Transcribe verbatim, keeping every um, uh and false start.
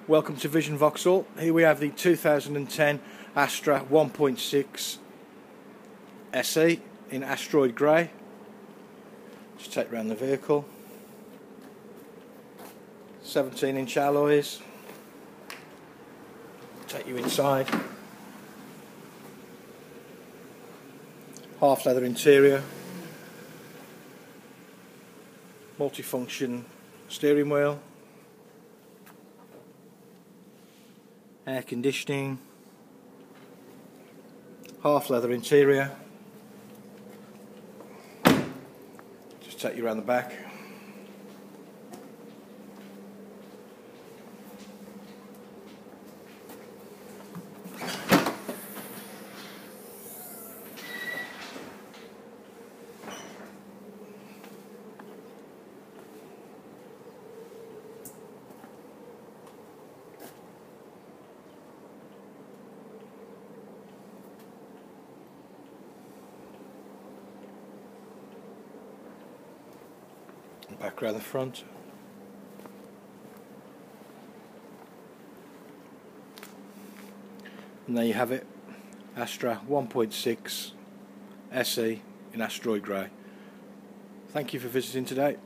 Welcome to Vision Vauxhall. Here we have the two thousand ten Astra one point six S E in Asteroid Grey. Just take around the vehicle. seventeen inch alloys. Take you inside. Half leather interior. Multifunction steering wheel. Air conditioning. Half leather interior. Just take you around the back. Back around the front. And there you have it, Astra one point six S E in Asteroid Grey. Thank you for visiting today.